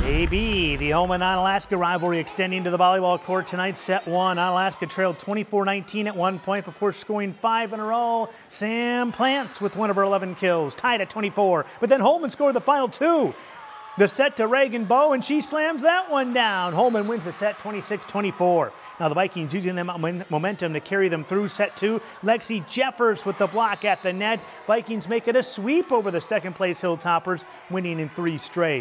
AB, the Holmen Onalaska rivalry extending to the volleyball court tonight. Set one, Onalaska trailed 24-19 at one point before scoring 5 in a row. Sam Plants with one of her 11 kills, tied at 24. But then Holmen scored the final 2. The set to Reagan Bowe, and she slams that one down. Holmen wins the set 26-24. Now the Vikings using the momentum to carry them through set 2. Lexi Jeffers with the block at the net. Vikings make it a sweep over the second place Hilltoppers, winning in 3 straight.